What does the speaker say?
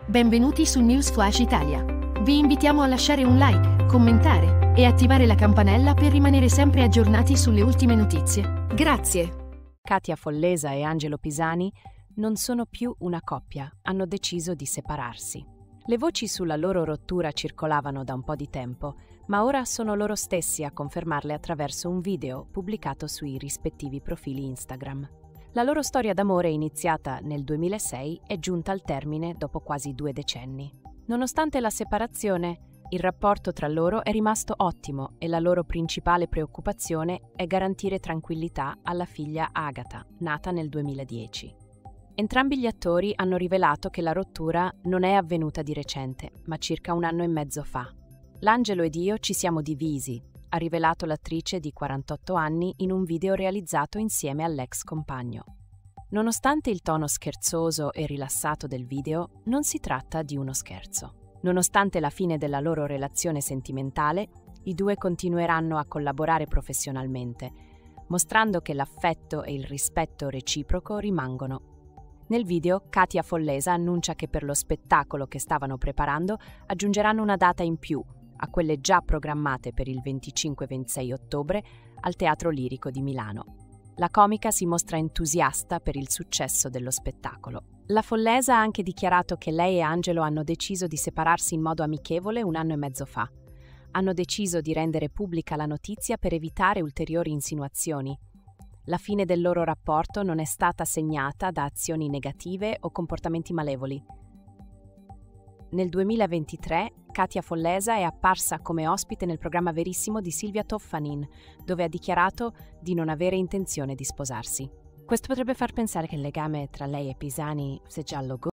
Benvenuti su News Flash Italia. Vi invitiamo a lasciare un like, commentare e attivare la campanella per rimanere sempre aggiornati sulle ultime notizie. Grazie. Katia Follesa e Angelo Pisani non sono più una coppia, hanno deciso di separarsi. Le voci sulla loro rottura circolavano da un po' di tempo, ma ora sono loro stessi a confermarle attraverso un video pubblicato sui rispettivi profili Instagram. La loro storia d'amore, iniziata nel 2006, è giunta al termine dopo quasi 2 decenni. Nonostante la separazione, il rapporto tra loro è rimasto ottimo e la loro principale preoccupazione è garantire tranquillità alla figlia Agata, nata nel 2010. Entrambi gli attori hanno rivelato che la rottura non è avvenuta di recente, ma circa 1 anno e mezzo fa. L'Angelo ed io ci siamo divisi, ha rivelato l'attrice di 48 anni in un video realizzato insieme all'ex compagno. Nonostante il tono scherzoso e rilassato del video, non si tratta di uno scherzo. Nonostante la fine della loro relazione sentimentale, i due continueranno a collaborare professionalmente, mostrando che l'affetto e il rispetto reciproco rimangono. Nel video, Katia Follesa annuncia che per lo spettacolo che stavano preparando aggiungeranno una data in più a quelle già programmate per il 25-26 ottobre al Teatro Lirico di Milano. La comica si mostra entusiasta per il successo dello spettacolo. La Follesa ha anche dichiarato che lei e Angelo hanno deciso di separarsi in modo amichevole 1 anno e mezzo fa. Hanno deciso di rendere pubblica la notizia per evitare ulteriori insinuazioni. La fine del loro rapporto non è stata segnata da azioni negative o comportamenti malevoli. Nel 2023, Katia Follesa è apparsa come ospite nel programma Verissimo di Silvia Toffanin, dove ha dichiarato di non avere intenzione di sposarsi. Questo potrebbe far pensare che il legame tra lei e Pisani sia già